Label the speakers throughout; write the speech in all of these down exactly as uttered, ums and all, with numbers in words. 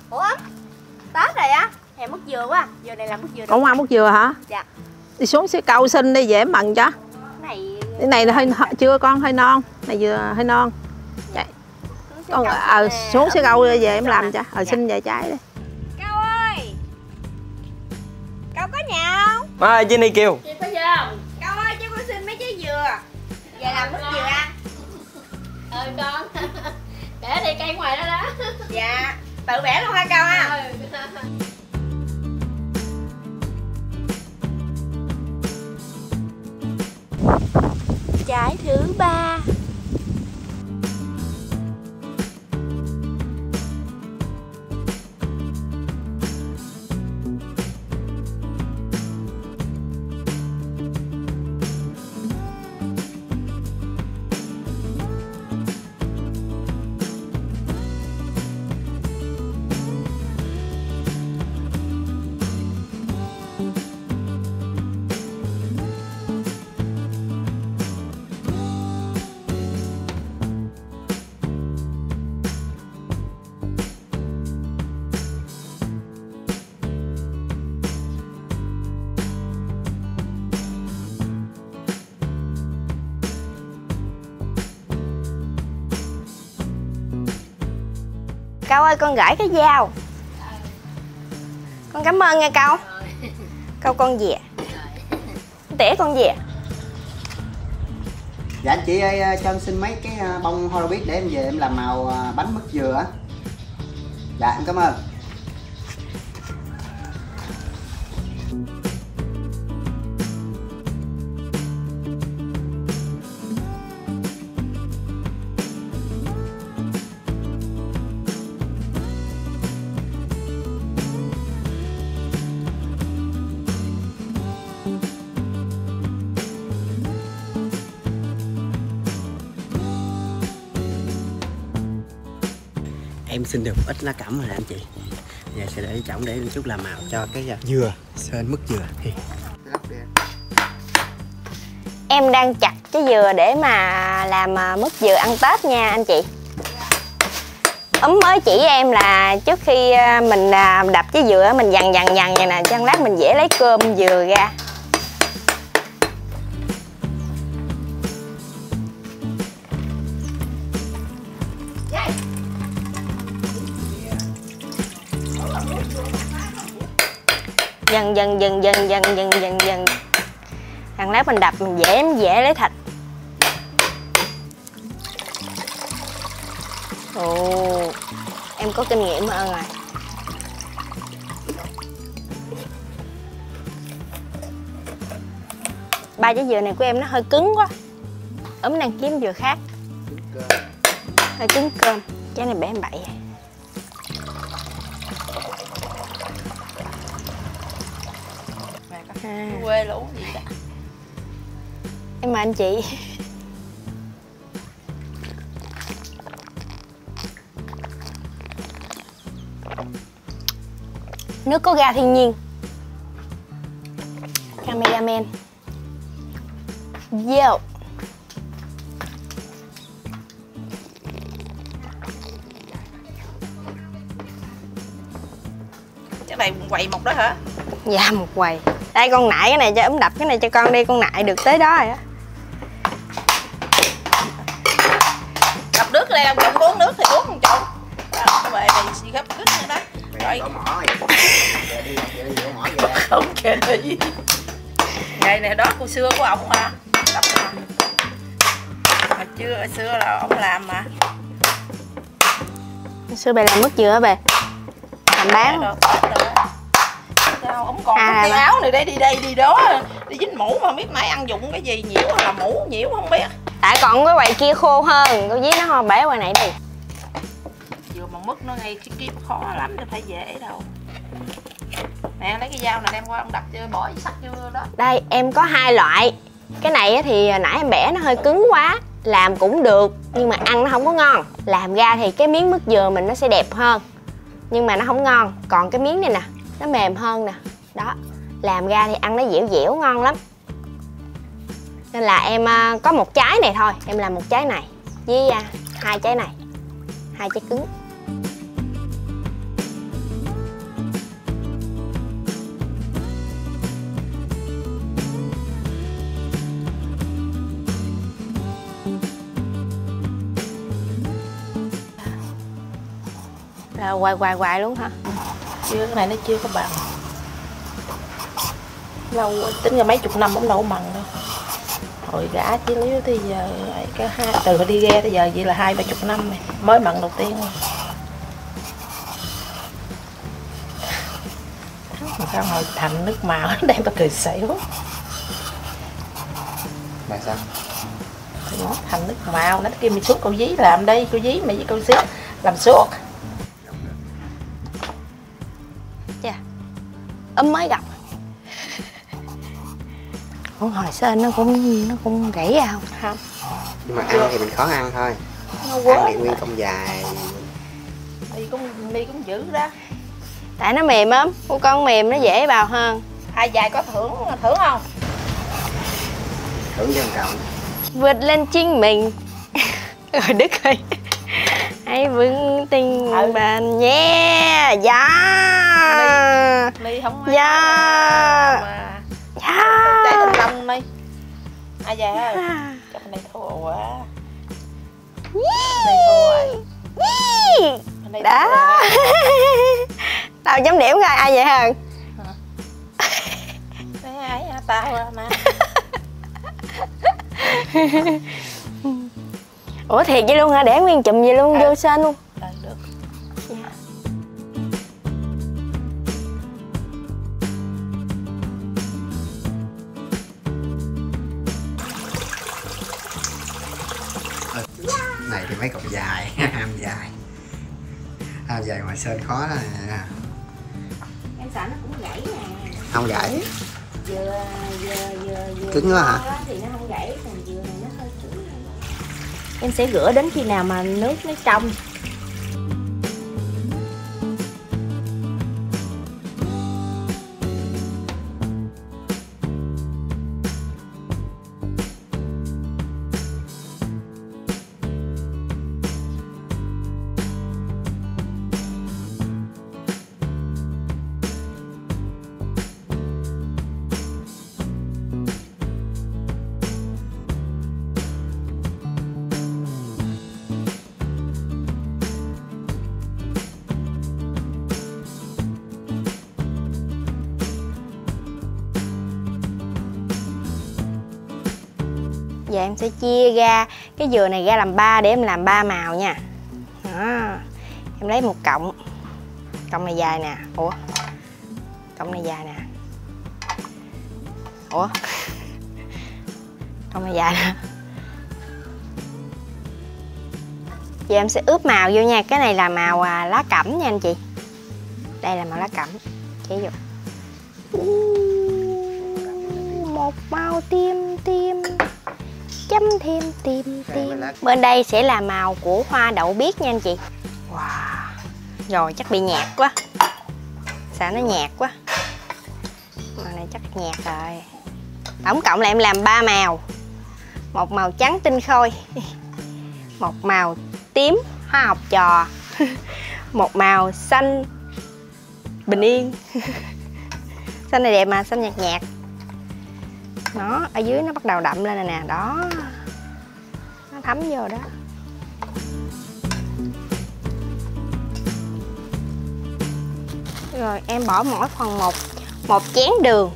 Speaker 1: Ủa Tết rồi á, hè mứt dừa quá. Giờ này làm mứt dừa.
Speaker 2: Con ăn mứt dừa hả?
Speaker 1: Dạ.
Speaker 2: Đi xuống xí câu xin đi dễ mần cho.
Speaker 1: Cái này
Speaker 2: Cái này là hơi chưa con, hơi non. Này vừa hơi non. Dạ. Con ờ à, xuống xí câu về em làm cho. Ờ dạ. Xin vài trái đi.
Speaker 1: Câu ơi. Câu có nhà không?
Speaker 3: À, Jenny kêu.
Speaker 1: Chị có dừa không? Câu ơi cho con xin mấy trái dừa. Về làm mứt dừa ăn.
Speaker 4: Ừ con. Để đi cây ngoài đó đó.
Speaker 1: Dạ. Tự bẻ luôn ha Câu ha.
Speaker 4: Ừ.
Speaker 1: Trái thứ ba. Câu ơi con gãi cái dao. Con cảm ơn nha Câu. Câu con về. Tỉa con về.
Speaker 5: Dạ anh chị ơi, cho em xin mấy cái bông hoa biết để em về em làm màu bánh mứt dừa á. Dạ em cảm ơn.
Speaker 6: Em xin được ít lá cẩm rồi anh chị. Giờ sẽ để trọng để chút làm màu cho cái dừa, sên mứt dừa.
Speaker 1: Em đang chặt trái dừa để mà làm mứt dừa ăn Tết nha anh chị. Ấm mới chỉ em là trước khi mình đập trái dừa mình dằn dằn dằn vậy nè, cho lát mình dễ lấy cơm dừa ra. Dần dần dần dần dần dần dần dần thằng lát mình đập mình dễ dễ lấy thịt. Ồ, em có kinh nghiệm hơn rồi. Ba trái dừa này của em nó hơi cứng quá. Ấm đang kiếm dừa khác. Hơi cứng cơm. Trái này bẻ em bậy. À.
Speaker 4: Quê lũ gì đó.
Speaker 1: Em mời anh chị. Nước có ga thiên nhiên. Cameraman. Yo.
Speaker 4: Cái này quầy một đó hả?
Speaker 1: Dạ một quầy. Đây con nại cái này cho ấm đập cái này cho con đi, con nại được tới đó rồi á.
Speaker 4: Đập nước đây, ông chồng uống nước thì uống không chồng. Cái bề này xì gấp cứt nữa đó. Rồi.
Speaker 5: Có mỏ vậy. Đi đi đi mỏ về.
Speaker 4: Không kìa gì. Ngày này đó của xưa của ông mà. Đập mà. Hồi chưa hồi xưa là ông làm mà.
Speaker 1: Hồi xưa bà làm mứt dừa hả bà? Làm bán.
Speaker 4: Sao ông còn
Speaker 1: à,
Speaker 4: cái áo này đây đi đây đi đó đi dính mũ mà biết nãy ăn dụng cái gì nhiễu hay là mũ nhiễu không biết.
Speaker 1: Tại còn cái quầy kia khô hơn, cô dí nó ho bể quầy này đi.
Speaker 4: Vừa mà mứt nó ngay cái kia khó lắm chứ phải dễ đâu. Nè lấy cái dao này đem qua ông đập cho bỏ sắt vô đó.
Speaker 1: Đây em có hai loại. Cái này thì nãy em bẻ nó hơi cứng quá, làm cũng được nhưng mà ăn nó không có ngon. Làm ra thì cái miếng mứt dừa mình nó sẽ đẹp hơn nhưng mà nó không ngon. Còn cái miếng này nè nó mềm hơn nè. Đó, làm ra thì ăn nó dẻo dẻo ngon lắm. Nên là em có một trái này thôi, em làm một trái này với hai trái này, hai trái cứng. Là hoài hoài hoài luôn hả?
Speaker 4: Chưa, cái này nó chưa có bằng. Lâu tính ra mấy chục năm cũng đâu có bằng đâu. Hồi gã chứ liếu thì giờ cái hai từ hồi đi ghe tới giờ vậy là hai ba chục năm này mới mặn đầu tiên. Mà sao hồi thành nước màu đem ta cười xỉu.
Speaker 6: Là sao?
Speaker 4: Thành nước màu nó kêu mày suốt cô dí làm đi, cô dí mày với cô xếp làm suốt.
Speaker 1: Chà, ấm mới gặp. Con hồi sên nó cũng nó cũng gãy ra không?
Speaker 4: Không.
Speaker 6: Nhưng mà ăn thì mình khó ăn thôi.
Speaker 4: Nó quá.
Speaker 6: Ăn thì nguyên công dài.
Speaker 4: Đi cũng đi cũng dữ đó.
Speaker 1: Tại nó mềm lắm, của con mềm nó dễ bào hơn.
Speaker 4: Hai dài có thưởng thưởng không?
Speaker 6: Thưởng cho một cộng.
Speaker 1: Vượt lên chính mình. Rồi Đức ơi. Hãy vững tin
Speaker 4: Ừ.
Speaker 1: bền nhé. Dạ.
Speaker 4: Ly, ly không
Speaker 1: Dạ.
Speaker 4: mà.
Speaker 1: Dạ.
Speaker 4: Trái thanh long đi. Ai dài ơi. Chắc bên đây thua quá. Bên đây thua rồi. Bên đây
Speaker 1: Đó.
Speaker 4: thua rồi.
Speaker 1: Tao chấm điểm coi ai vậy hơn.
Speaker 4: Đấy ấy hả? Tao à mà.
Speaker 1: Ủa thiệt vậy luôn hả? Để nguyên chùm vậy luôn,
Speaker 4: À.
Speaker 1: vô sên luôn.
Speaker 4: Ừ, được.
Speaker 1: Dạ.
Speaker 6: Này thì mấy cọng dài, ham dài. Ham dài ngoài sên khó đó nè.
Speaker 1: Em sợ nó cũng gãy nè.
Speaker 6: Không gãy.
Speaker 1: Dừa, dừa, dừa, dừa
Speaker 6: Cứng quá hả?
Speaker 1: đó thì nó không gãy, còn dừa này nó hơi cứng. Em sẽ rửa đến khi nào mà nước nó trong. Giờ em sẽ chia ra cái dừa này ra làm ba để em làm ba màu nha. Đó. Em lấy một cọng. Cọng này dài nè. Ủa? Cọng này dài nè. Ủa? Cọng này dài nè. Giờ em sẽ ướp màu vô nha. Cái này là màu à, lá cẩm nha anh chị. Đây là màu lá cẩm. Chế vô. Một màu tim tim. Chấm thêm tim tim. Bên đây sẽ là màu của hoa đậu biếc nha anh chị. Wow. Rồi chắc bị nhạt quá. Sao nó nhạt quá. Màu này chắc nhạt rồi. Tổng cộng là em làm ba màu. Một màu trắng tinh khôi. Một màu tím hoa học trò. Một màu xanh bình yên. Xanh này đẹp mà, xanh nhạt nhạt. Đó, ở dưới nó bắt đầu đậm lên rồi nè, đó. Nó thấm vô đó. Rồi em bỏ mỗi phần một một chén đường.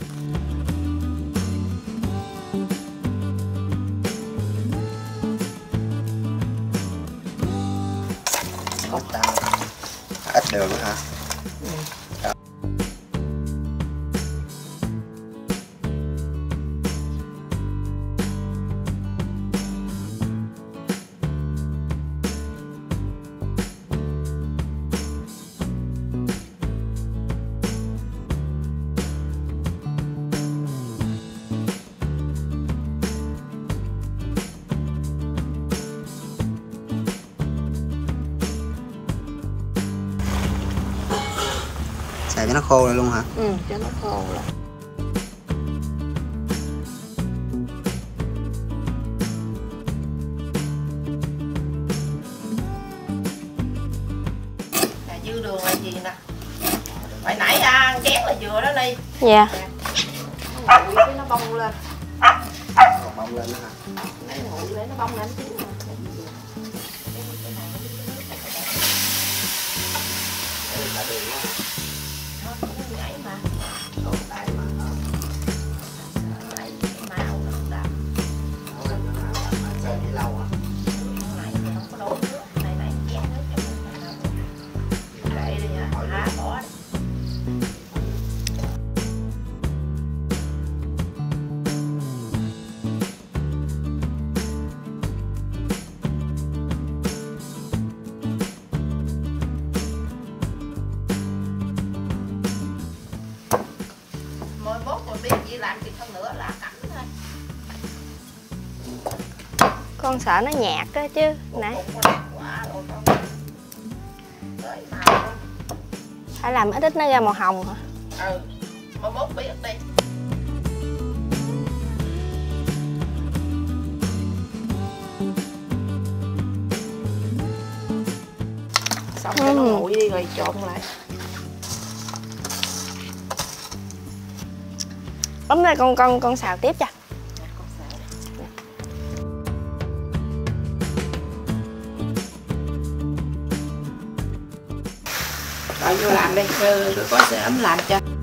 Speaker 6: Ít đường nữa hả? Xài cho nó khô rồi luôn hả?
Speaker 4: Ừ, cho nó khô lại. Là dư đường là gì nè? Hồi nãy ăn chén là dừa đó đi.
Speaker 1: Dạ.
Speaker 4: Nó nguội cái nó bông lên.
Speaker 6: Còn bông lên nữa hả?
Speaker 4: Nó nguội để nó bông lên chín.
Speaker 6: là đường quá.
Speaker 4: Nó cũng nhảy mà. Ủa, tại mà nó nhảy cái màu nó không đậm.
Speaker 6: Sơn đi lâu à.
Speaker 4: Này thì không có đổ nước, này này chén nước cho mình. Kệ đi nha, há bỏ đi. Mới mốt rồi biết gì làm thì không nữa là cắm thôi.
Speaker 1: Con sợ nó nhạt á chứ nãy
Speaker 4: Quá rồi con. Tới màu luôn.
Speaker 1: phải làm ít ít nó ra màu hồng hả?
Speaker 4: Ừ, mới mốt biết đi. Xong cho nó nguội đi rồi trộn lại.
Speaker 1: Bấm ra con con con xào tiếp cho.
Speaker 4: Rồi vô làm đi, rồi có sẽ ấm làm cho.